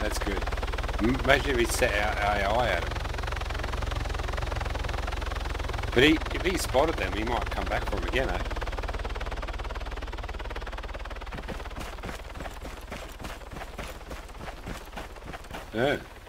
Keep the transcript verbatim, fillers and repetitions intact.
That's good. Imagine if he set out A I at him. But he, if he spotted them, he might come back for him again, eh? Yeah.